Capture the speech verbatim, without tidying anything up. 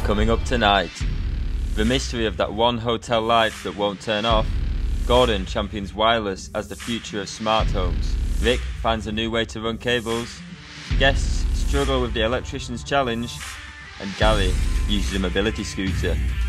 Coming up tonight, the mystery of that one hotel light that won't turn off. Gordon champions wireless as the future of smart homes. Vic finds a new way to run cables. Guests struggle with the electrician's challenge. And Gary uses a mobility scooter.